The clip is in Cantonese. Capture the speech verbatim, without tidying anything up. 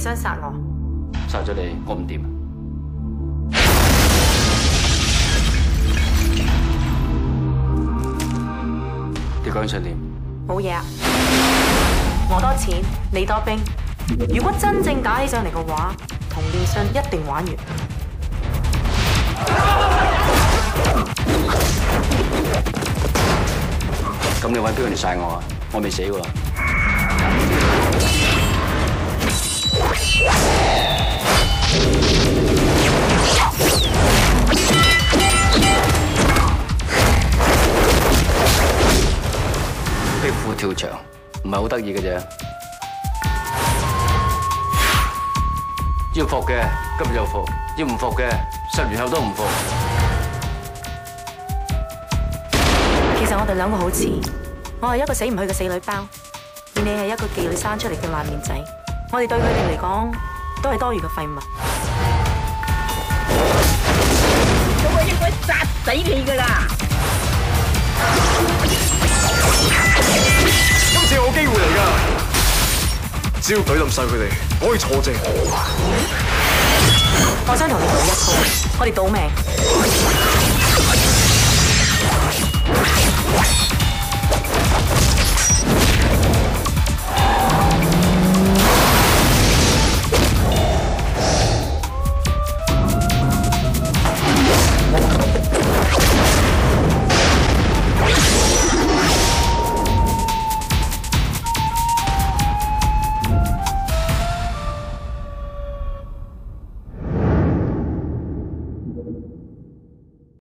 想殺我？ 殺咗你，我唔掂。你究竟想點？ 冇嘢啊！我多錢，你多兵。如果真正打起上嚟嘅話，同電信一定玩完。 咁你揾邊個嚟殺我啊？我未死喎。壁虎跳牆唔係好得意嘅啫。要服嘅今日就服，要唔服嘅十年後都唔服。 其實我哋兩個好似，我係一個死唔去嘅死女包，而你係一個妓女生出嚟嘅爛面仔。我哋對佢哋嚟講都係多餘嘅廢物。 我應該殺死你㗎啦！ 今次係我機會嚟㗎，只要懟冧晒佢哋，我可以坐正。 我想同你賭一鋪，我哋賭命。